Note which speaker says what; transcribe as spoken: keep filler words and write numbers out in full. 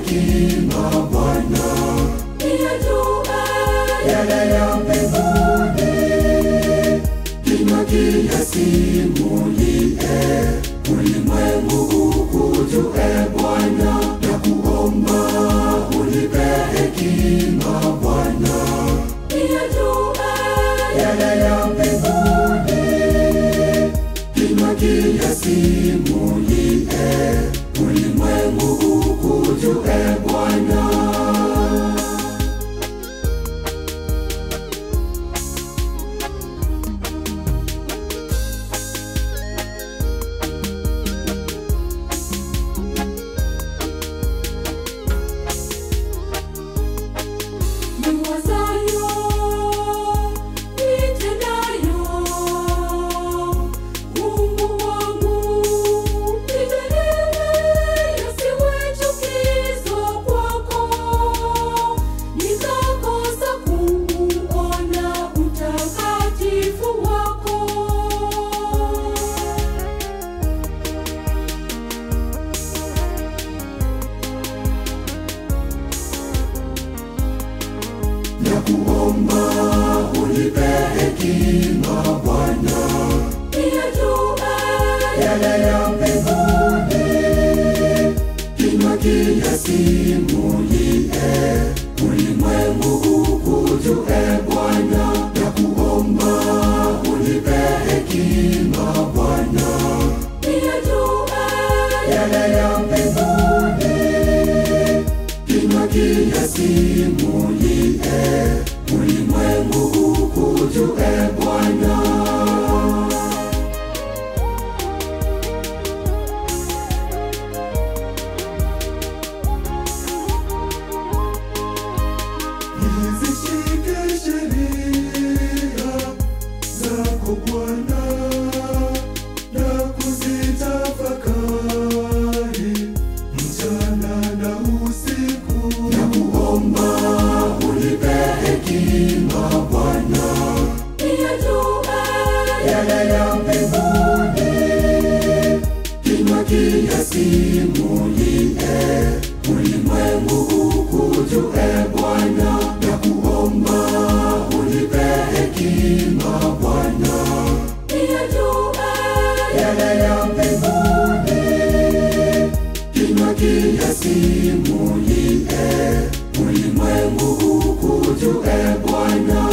Speaker 1: hekima Bwana, niyajue yale ya mbinguni. Kinywa kiyasimulie ulimwengu ukujue Bwana, na kuomba unipe hekima Bwana, niyajue yale ya mbinguni. Kinywa kiyasimulie ulimwengu ukujue Bwana. Nakuomba unipe hekima Bwana, niyajue yale ya mbinguni. Kinywa kiyasimulie ulimwengu ukujue Bwana, nakuomba unipe hekima Bwana, niyajue yale ya mbinguni. Kinywa kiyasimulie ulimwengu ukujue Bwana. Nizishike sheria zako Bwana, na kuzitafakari mchana na usiku. Nakuomba unipe hekima Bwana, niyajue yale ya mbinguni. Kinywa kiyasimulie ulimwengu ukujue Bwana, nakuomba unipe hekima Bwana, niyajue yale ya mbinguni. Kinywa kiyasimulie ulimwengu ukujue Bwana.